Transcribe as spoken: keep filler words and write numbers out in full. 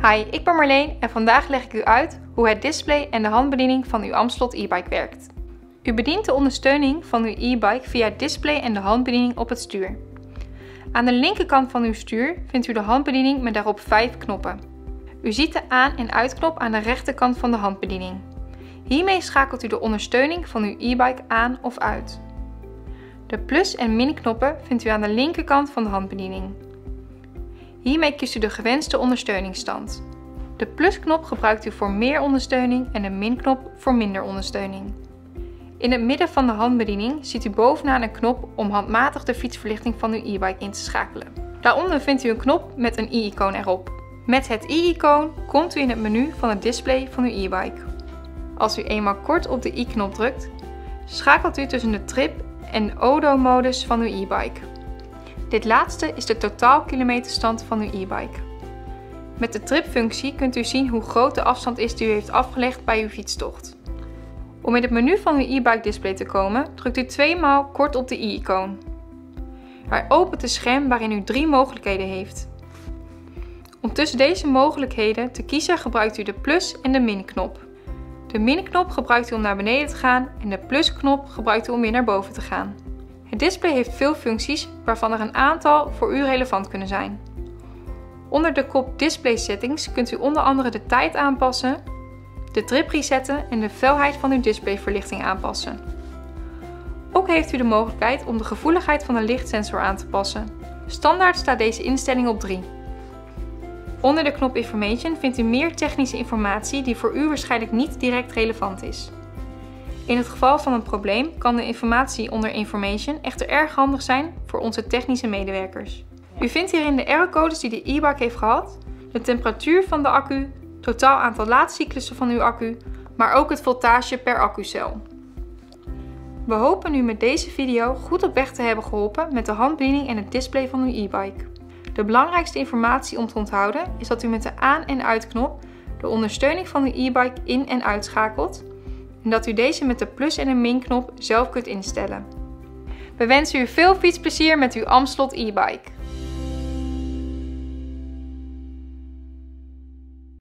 Hi, ik ben Marleen en vandaag leg ik u uit hoe het display en de handbediening van uw Amstelot e-bike werkt. U bedient de ondersteuning van uw e-bike via het display en de handbediening op het stuur. Aan de linkerkant van uw stuur vindt u de handbediening met daarop vijf knoppen. U ziet de aan- en uitknop aan de rechterkant van de handbediening. Hiermee schakelt u de ondersteuning van uw e-bike aan of uit. De plus- en min-knoppen vindt u aan de linkerkant van de handbediening. Hiermee kiest u de gewenste ondersteuningsstand. De plusknop gebruikt u voor meer ondersteuning en de min-knop voor minder ondersteuning. In het midden van de handbediening ziet u bovenaan een knop om handmatig de fietsverlichting van uw e-bike in te schakelen. Daaronder vindt u een knop met een i-icoon erop. Met het i-icoon komt u in het menu van het display van uw e-bike. Als u eenmaal kort op de i-knop drukt, schakelt u tussen de trip en O D O-modus van uw e-bike. Dit laatste is de totaalkilometerstand van uw e-bike. Met de tripfunctie kunt u zien hoe groot de afstand is die u heeft afgelegd bij uw fietstocht. Om in het menu van uw e-bike display te komen, drukt u tweemaal kort op de i-icoon. Hij opent een scherm waarin u drie mogelijkheden heeft. Om tussen deze mogelijkheden te kiezen gebruikt u de plus- en de min-knop. De min-knop gebruikt u om naar beneden te gaan en de plus-knop gebruikt u om weer naar boven te gaan. Het display heeft veel functies, waarvan er een aantal voor u relevant kunnen zijn. Onder de kop Display Settings kunt u onder andere de tijd aanpassen, de trip resetten en de felheid van uw displayverlichting aanpassen. Ook heeft u de mogelijkheid om de gevoeligheid van de lichtsensor aan te passen. Standaard staat deze instelling op drie. Onder de knop Information vindt u meer technische informatie die voor u waarschijnlijk niet direct relevant is. In het geval van een probleem kan de informatie onder Information echter erg handig zijn voor onze technische medewerkers. U vindt hierin de errorcodes die de e-bike heeft gehad, de temperatuur van de accu, totaal aantal laadcyclussen van uw accu, maar ook het voltage per accucel. We hopen u met deze video goed op weg te hebben geholpen met de handbediening en het display van uw e-bike. De belangrijkste informatie om te onthouden is dat u met de aan- en uitknop de ondersteuning van uw e-bike in- en uitschakelt en dat u deze met de plus- en de min-knop zelf kunt instellen. We wensen u veel fietsplezier met uw Amstelot e-bike.